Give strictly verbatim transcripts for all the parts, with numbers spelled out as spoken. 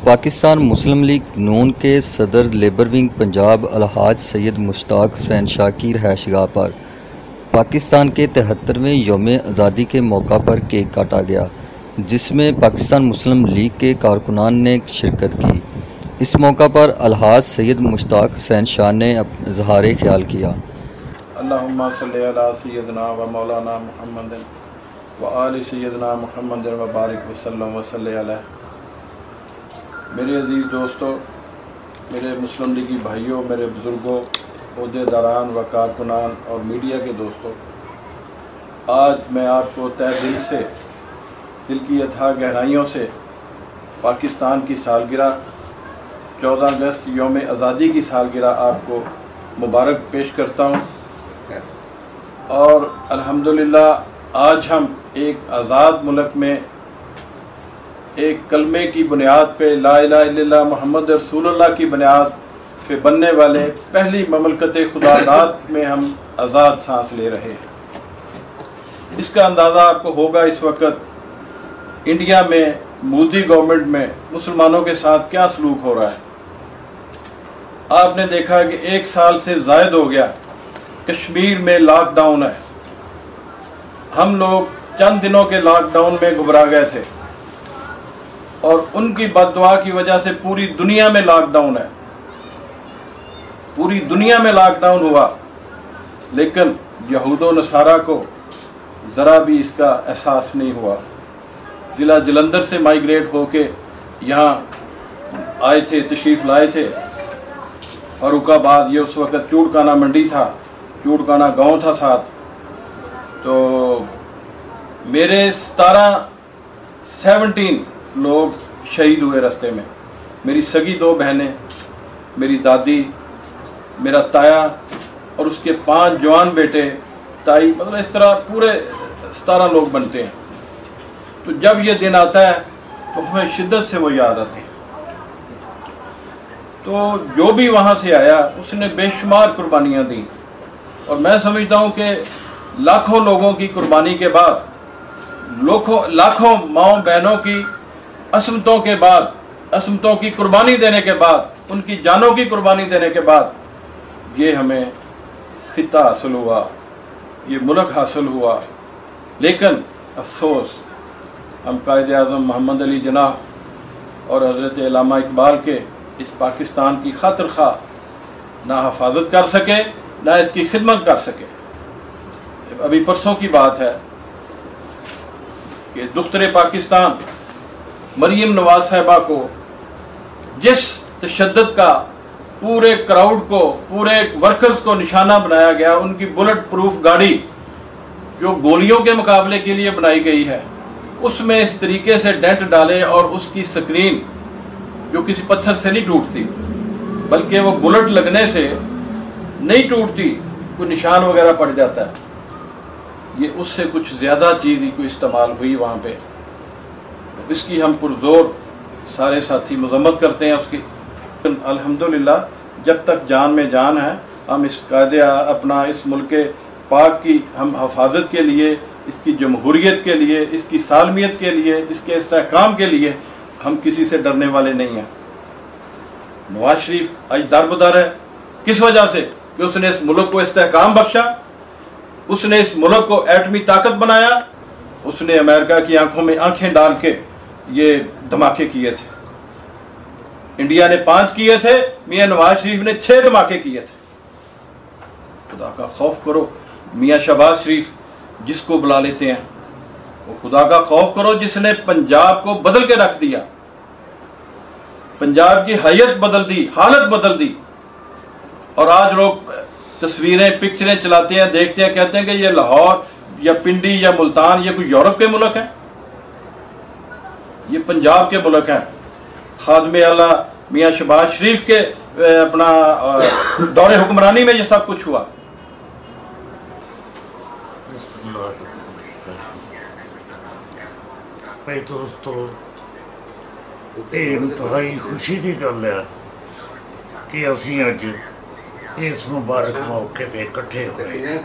پاکستان مسلم لیگ نون کے صدر labour wing Punjab الحاج سید مشتاق حسین شاہ کی رہائش گاہ پر پاکستان کے تہترویں یوم آزادی کے موقع پر کیک کاٹا گیا، جس میں پاکستان مسلم لیگ کے کارکنان نے شرکت کی۔ اس موقع پر الحاج سید مشتاق حسین شاہ نے اظہار خیال کیا۔ اللہم صلی علی سیدنا و مولانا محمد و آل سیدنا محمد و بارک وسلم و صلی علیہ۔ میرے عزیز دوستو، میرے مسلم لیگی بھائیوں، میرے بزرگوں، عہدے داران و کارکنان اور میڈیا کے دوستوں، آج میں آپ کو تہ دل سے، دل کی اتھاہ گہرائیوں سے پاکستان کی سالگرہ چودہ اگست یوم آزادی کی سالگرہ آپ کو مبارک پیش کرتا ہوں۔ اور الحمدللہ آج ہم ایک آزاد ملک میں ایک کلمے کی بنیاد پہ، لا الہ الا اللہ محمد رسول اللہ کی بنیاد پہ بننے والے پہلی مملکت خدا داد میں ہم آزاد سانس لے رہے ہیں۔ اس کا اندازہ آپ کو ہوگا اس وقت انڈیا میں مودی گورنمنٹ میں مسلمانوں کے ساتھ کیا سلوک ہو رہا ہے۔ آپ نے دیکھا کہ ایک سال سے زائد ہو گیا کشمیر میں لاک ڈاؤن ہے۔ ہم لوگ چند دنوں کے لاک ڈاؤن میں گھبرا گئے تھے، اور ان کی بد دعا کی وجہ سے پوری دنیا میں لاک ڈاؤن ہے، پوری دنیا میں لاک ڈاؤن ہوا، لیکن یہود و نصارہ کو ذرا بھی اس کا احساس نہیں ہوا۔ ضلع جلندر سے مائیگریٹ ہو کے یہاں آئے تھے، تشریف لائے تھے فاروق آباد۔ یہ اس وقت چوڑکانہ منڈی تھا، چوڑکانہ گاؤں تھا ساتھ۔ تو میرے ستارہ سیونٹین لوگ شہید ہوئے رستے میں، میری سگی دو بہنیں، میری دادی، میرا تایا اور اس کے پانچ جوان بیٹے، تائی، مطلب اس طرح پورے ستارہ لوگ بنتے ہیں۔ تو جب یہ دن آتا ہے تو ہمیں شدت سے وہ یاد آتے ہیں۔ تو جو بھی وہاں سے آیا اس نے بے شمار قربانیاں دیں، اور میں سمجھتا ہوں کہ لاکھوں لوگوں کی قربانی کے بعد، لاکھوں ماؤں بہنوں کی عصمتوں کے بعد، عصمتوں کی قربانی دینے کے بعد، ان کی جانوں کی قربانی دینے کے بعد یہ ہمیں خطہ حاصل ہوا، یہ ملک حاصل ہوا۔ لیکن افسوس، ہم قائد اعظم محمد علی جناح اور حضرت علامہ اقبال کے اس پاکستان کی خاطر خواہ نہ حفاظت کر سکے، نہ اس کی خدمت کر سکے۔ ابھی پرسوں کی بات ہے کہ دختر پاکستان مریم نواز صاحبہ کو جس تشدد کا پورے کراؤڈ کو، پورے ورکرز کو نشانہ بنایا گیا، ان کی بلٹ پروف گاڑی جو گولیوں کے مقابلے کے لیے بنائی گئی ہے، اس میں اس طریقے سے ڈینٹ ڈالے، اور اس کی سکرین جو کسی پتھر سے نہیں ٹوٹتی بلکہ وہ بلٹ لگنے سے نہیں ٹوٹتی، کوئی نشان وغیرہ پڑ جاتا ہے، یہ اس سے کچھ زیادہ چیز ہی کوئی استعمال ہوئی وہاں پہ۔ اس کی ہم پرزور سارے ساتھی مذمت کرتے ہیں اس کی۔ الحمدللہ جب تک جان میں جان ہے، ہم اس قاعدے اپنا اس ملک پاک کی ہم حفاظت کے لیے، اس کی جمہوریت کے لیے، اس کی سالمیت کے لیے، اس کے استحکام کے لیے ہم کسی سے ڈرنے والے نہیں ہیں۔ نواز شریف آج دربدر ہے، کس وجہ سے؟ کہ اس نے اس ملک کو استحکام بخشا، اس نے اس ملک کو ایٹمی طاقت بنایا، اس نے امریکہ کی آنکھوں میں آنکھیں ڈال کے یہ دھماکے کیے تھے۔ انڈیا نے پانچ کیے تھے، میاں نواز شریف نے چھ دھماکے کیے تھے۔ خدا کا خوف کرو، میاں شہباز شریف جس کو بلا لیتے ہیں، وہ خدا کا خوف کرو جس نے پنجاب کو بدل کے رکھ دیا، پنجاب کی حیت بدل دی، حالت بدل دی۔ اور آج لوگ تصویریں، پکچریں چلاتے ہیں، دیکھتے ہیں، کہتے ہیں کہ یہ لاہور یا پنڈی یا ملتان یہ کوئی یورپ کے ملک ہیں، یہ پنجاب کے ملک ہیں۔ خادم اللہ میاں شہباز شریف کے اپنا دور حکمرانی میں یہ سب کچھ ہوا۔ بھائی دوستو، یہ انتہائی خوشی کی گل ہے کہ اسی اج اس مبارک موقع تے اکٹھے ہوئے،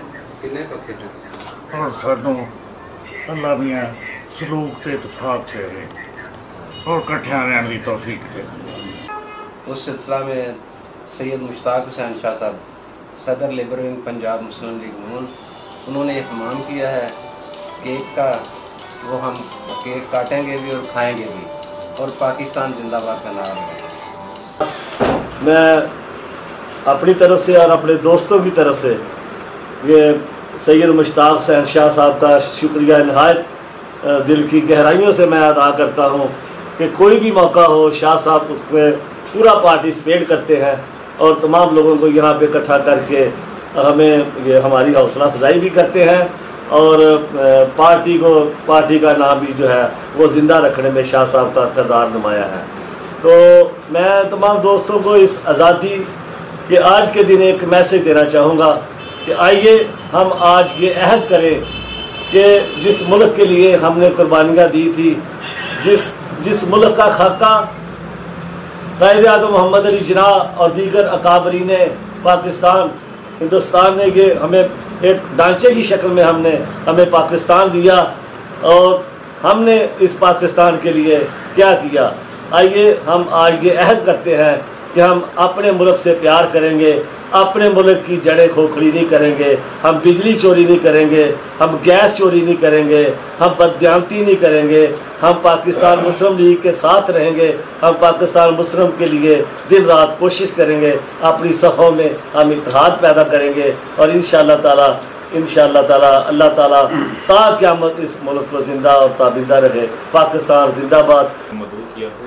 اور سانوں اللہ میاں سلوک تے اتفاق ٹھہرے۔ اور کٹھے رہنے کی توفیق دے۔ اس سلسلہ میں سید مشتاق حسین شاہ صاحب صدر لیبر ونگ پنجاب مسلم لیگ نون انہوں نے اہتمام کیا ہے کیک کا، وہ ہم کیک کاٹیں گے بھی اور کھائیں گے بھی، اور پاکستان زندہ باد کا نعرہ لگائیں گے۔ میں اپنی طرف سے اور اپنے دوستوں کی طرف سے یہ سید مشتاق حسین شاہ صاحب کا شکریہ نہایت دل کی گہرائیوں سے میں ادا کرتا ہوں کہ کوئی بھی موقع ہو شاہ صاحب اس میں پورا پارٹیسپیٹ کرتے ہیں اور تمام لوگوں کو یہاں پہ اکٹھا کر کے ہمیں یہ ہماری حوصلہ افزائی بھی کرتے ہیں، اور پارٹی کو پارٹی کا نام بھی جو ہے وہ زندہ رکھنے میں شاہ صاحب کا کردار نمایاں ہے۔ تو میں تمام دوستوں کو اس آزادی کے آج کے دن ایک میسج دینا چاہوں گا کہ آئیے ہم آج یہ عہد کریں کہ جس ملک کے لیے ہم نے قربانیاں دی تھی، جس جس ملک کا خاکہ قائد اعظم محمد علی جناح اور دیگر اکابرین پاکستان ہندوستان نے یہ ہمیں ایک ڈھانچے کی شکل میں ہم نے ہمیں پاکستان دیا، اور ہم نے اس پاکستان کے لیے کیا کیا۔ آئیے ہم آج یہ عہد کرتے ہیں کہ ہم اپنے ملک سے پیار کریں گے، اپنے ملک کی جڑیں کھوکھلی نہیں کریں گے، ہم بجلی چوری نہیں کریں گے، ہم گیس چوری نہیں کریں گے، ہم بددیانتی نہیں کریں گے، ہم پاکستان مسلم لیگ کے ساتھ رہیں گے، ہم پاکستان مسلم کے لیے دن رات کوشش کریں گے، اپنی صفوں میں ہم اتحاد پیدا کریں گے، اور انشاءاللہ تعالیٰ انشاءاللہ تعالیٰ اللہ تعالیٰ تا قیامت اس ملک کو زندہ اور تابندہ رکھے۔ پاکستان زندہ باد۔ مدعو کیا ہے۔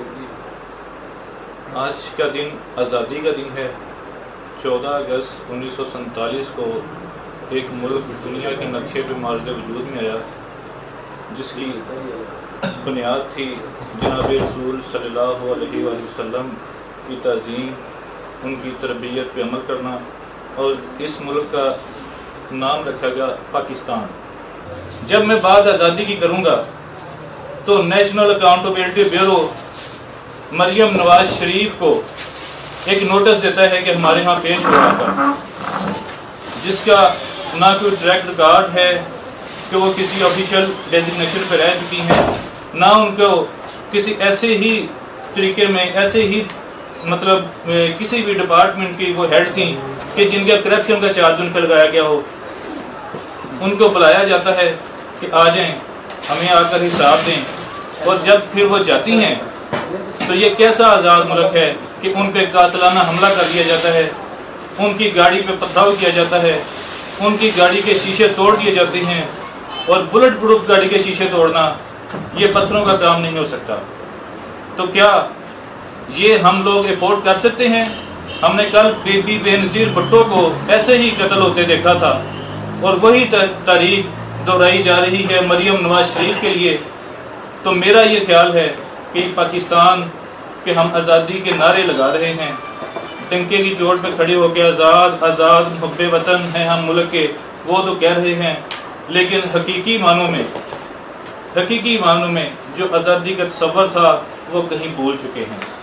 آج کا دن آزادی کا دن ہے۔ چودہ اگست انیس سو سینتالیس کو ایک ملک دنیا کے نقشے پہ مارز وجود میں آیا جس کی بنیاد تھی جناب رسول صلی اللہ علیہ وآلہ وسلم کی تعظیم، ان کی تربیت پہ عمل کرنا، اور اس ملک کا نام رکھا گیا پاکستان۔ جب میں بات آزادی کی کروں گا تو national accountability bureau Maryam Nawaz Sharif کو ایک نوٹس دیتا ہے کہ ہمارے ہاں پیش ہو رہا تھا، جس کا نہ کوئی ڈائریکٹ ریکارڈ ہے کہ وہ کسی آفیشیل ڈیزگنیشن پہ رہ چکی ہیں، نہ ان کو کسی ایسے ہی طریقے میں ایسے ہی مطلب کسی بھی ڈپارٹمنٹ کی وہ ہیڈ تھیں کہ جن کا کرپشن کا چارج ان پہ لگایا گیا ہو۔ ان کو بلایا جاتا ہے کہ آ جائیں ہمیں آ کر حساب دیں، اور جب پھر وہ جاتی ہیں تو یہ کیسا آزاد ملک ہے کہ ان پہ قاتلانہ حملہ کر دیا جاتا ہے، ان کی گاڑی پہ پتھراؤ کیا جاتا ہے، ان کی گاڑی کے شیشے توڑ دیے جاتے ہیں، اور بلٹ پروف گاڑی کے شیشے توڑنا یہ پتھروں کا کام نہیں ہو سکتا۔ تو کیا یہ ہم لوگ افورڈ کر سکتے ہیں؟ ہم نے کل بی بی بے نظیر بھٹو کو ایسے ہی قتل ہوتے دیکھا تھا، اور وہی تاریخ دہرائی جا رہی ہے مریم نواز شریف کے لیے۔ تو میرا یہ خیال ہے کہ پاکستان کہ ہم آزادی کے نعرے لگا رہے ہیں، ٹنکے کی چوٹ پہ کھڑے ہو کے آزاد آزاد محب وطن ہیں ہم ملک کے، وہ تو کہہ رہے ہیں، لیکن حقیقی معنوں میں حقیقی معنوں میں جو آزادی کا تصور تھا وہ کہیں بھول چکے ہیں۔